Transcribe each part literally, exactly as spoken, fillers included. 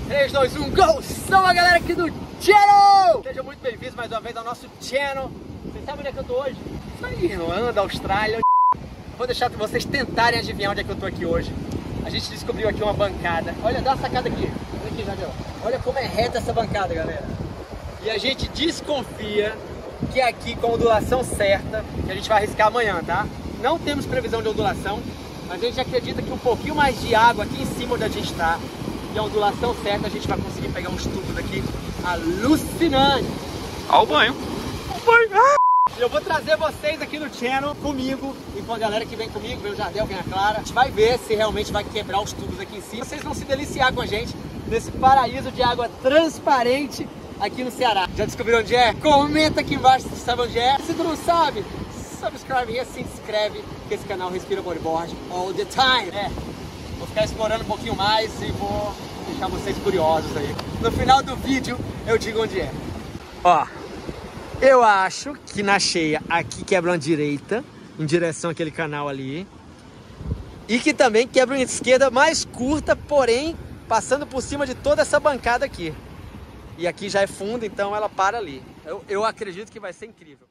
três, dois, um, go! São a galera aqui do channel! Sejam muito bem-vindos mais uma vez ao nosso channel. Vocês sabem onde é que eu tô hoje? Isso aí, Irlanda, Austrália. Vou deixar vocês tentarem adivinhar onde é que eu tô aqui hoje. A gente descobriu aqui uma bancada. Olha, dá uma sacada aqui. Olha aqui, Jadel. Olha como é reta essa bancada, galera. E a gente desconfia que aqui com a ondulação certa, que a gente vai arriscar amanhã, tá? Não temos previsão de ondulação, mas a gente acredita que um pouquinho mais de água aqui em cima onde a gente está e a ondulação certa, a gente vai conseguir pegar uns tubos aqui alucinantes. Ao banho. Ao banho. Ah! Eu vou trazer vocês aqui no channel comigo e com a galera que vem comigo, vem o Jardel, vem a Clara. A gente vai ver se realmente vai quebrar os tubos aqui em cima. Vocês vão se deliciar com a gente nesse paraíso de água transparente aqui no Ceará. Já descobriram onde é? Comenta aqui embaixo se sabe onde é. Se tu não sabe, subscribe e se inscreve, que esse canal respira bodyboard all the time. É, vou ficar explorando um pouquinho mais e vou deixar vocês curiosos aí. No final do vídeo eu digo onde é. Ó, eu acho que na cheia aqui quebra uma direita em direção àquele canal ali. E que também quebra uma esquerda mais curta, porém passando por cima de toda essa bancada aqui. E aqui já é fundo, então ela para ali. Eu, eu acredito que vai ser incrível.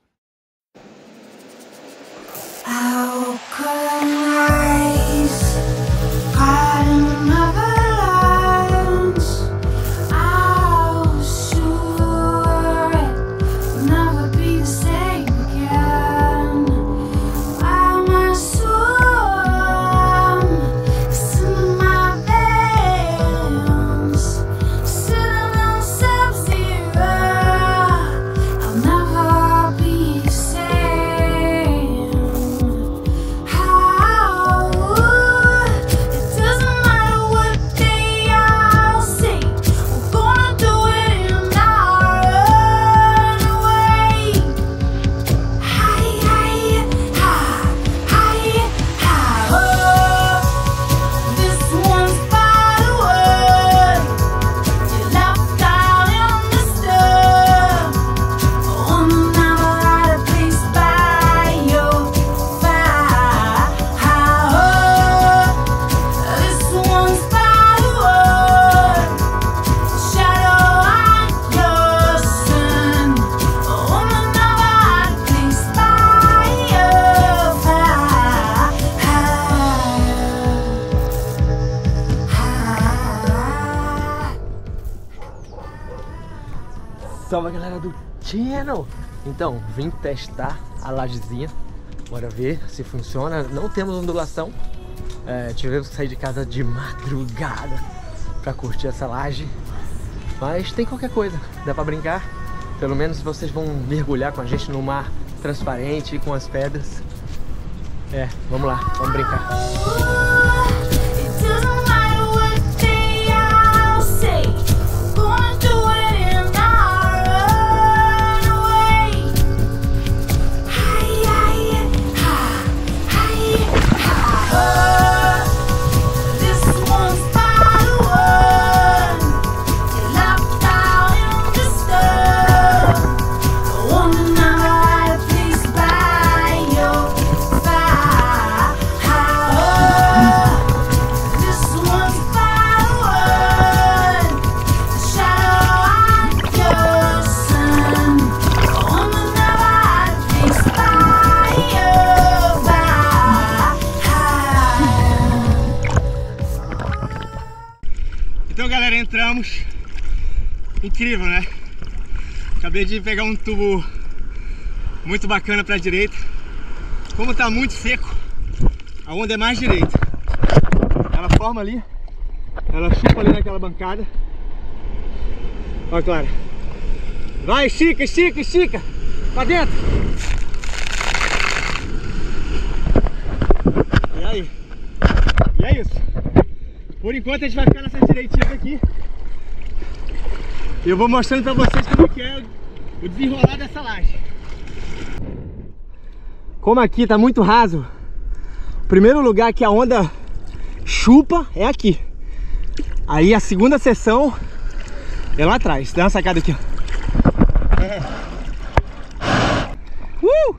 How Salve, galera do channel! Então, vim testar a lajezinha. Bora ver se funciona. Não temos ondulação. É, tivemos que sair de casa de madrugada pra curtir essa laje. Mas tem qualquer coisa, dá pra brincar. Pelo menos vocês vão mergulhar com a gente no mar transparente com as pedras. É, vamos lá, vamos brincar. Então, galera, entramos. Incrível, né? Acabei de pegar um tubo muito bacana pra direita. Como tá muito seco, a onda é mais direita. Ela forma ali, ela chupa ali naquela bancada. Olha, Clara. Vai, estica, estica, estica. Pra dentro. E aí? E é isso. Por enquanto a gente vai ficar nessas direitinhas aqui. E eu vou mostrando pra vocês como é que é o desenrolar dessa laje. Como aqui tá muito raso, o primeiro lugar que a onda chupa é aqui. Aí a segunda seção é lá atrás. Dá uma sacada aqui, ó. É. Uh!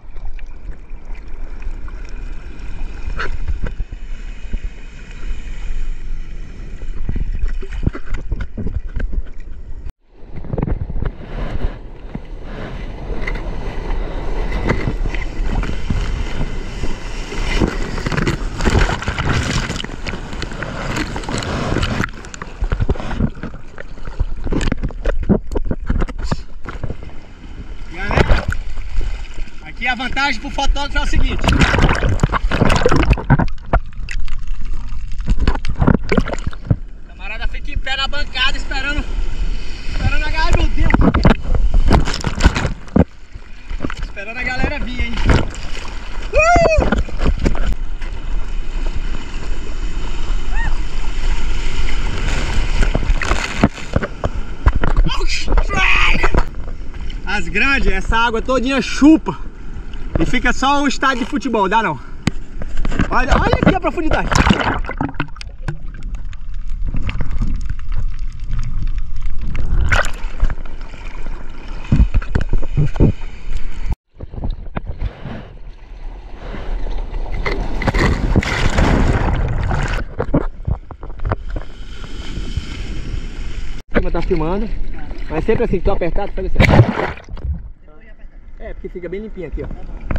vantagem pro fotógrafo é o seguinte. O camarada fica em pé na bancada esperando, esperando a galera, meu Deus. Esperando a galera vir, hein. Uh! As grandes, essa água todinha chupa e fica só um estádio de futebol, dá não? Olha, olha aqui a profundidade. Tá filmando, mas sempre assim, que tô apertado, faz assim. É, porque fica bem limpinho aqui, ó.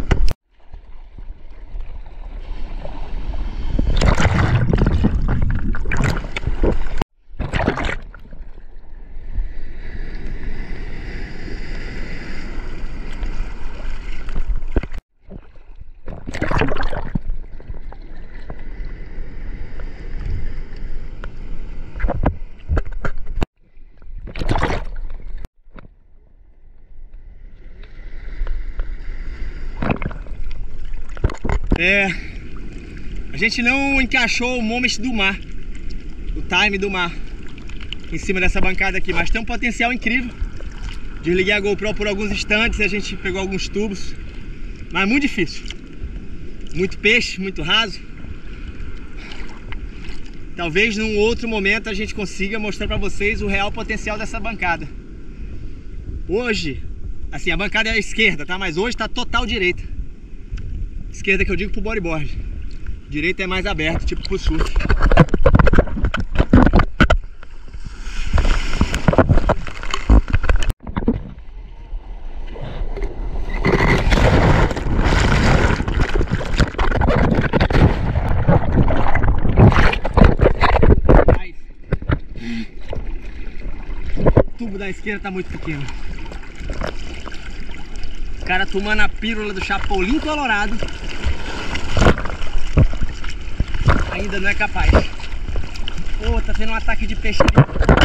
É, a gente não encaixou o moment do mar, o time do mar, em cima dessa bancada aqui, mas tem um potencial incrível. Desliguei a GoPro por alguns instantes, a gente pegou alguns tubos, mas muito difícil. Muito peixe, muito raso. Talvez num outro momento a gente consiga mostrar pra vocês o real potencial dessa bancada. Hoje, assim, a bancada é a esquerda, tá? Mas hoje tá total direita. Esquerda que eu digo pro bodyboard. Direita é mais aberto, tipo pro surf. O tubo da esquerda tá muito pequeno. Os caras tomando a pílula do Chapolin Colorado. Ainda não é capaz. Pô, tá tendo um ataque de peixe ali.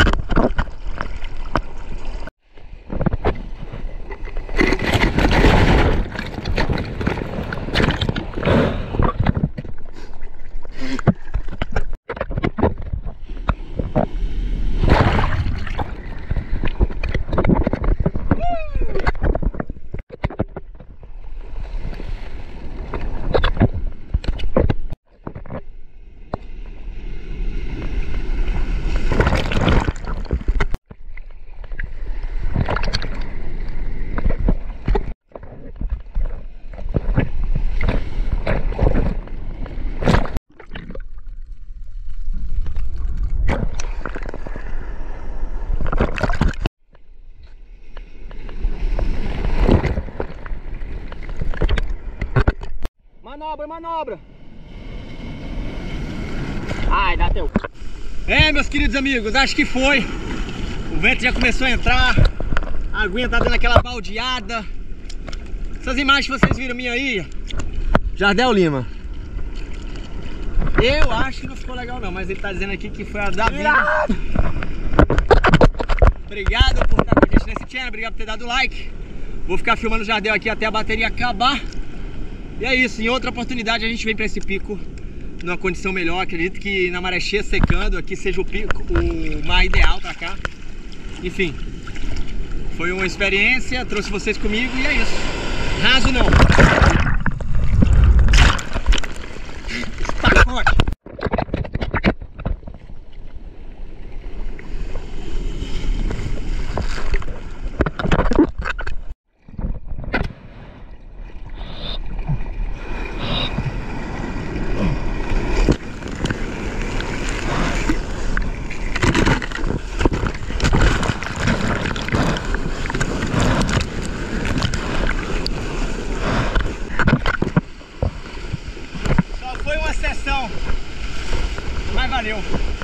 Manobra, manobra. Ai, dá teu. É, meus queridos amigos, acho que foi. O vento já começou a entrar. A aguinha tá dando aquela baldeada. Essas imagens que vocês viram minha aí, Jardel Lima. Eu acho que não ficou legal não, mas ele tá dizendo aqui que foi a da vida. Obrigado por estar com a gente nesse channel, obrigado por ter dado like. Vou ficar filmando o Jardel aqui até a bateria acabar. E é isso, em outra oportunidade a gente vem para esse pico numa condição melhor. Acredito que na maré cheia secando aqui seja o pico, o mar ideal para cá. Enfim, foi uma experiência, trouxe vocês comigo e é isso. Raso não. Pacote. Mas valeu.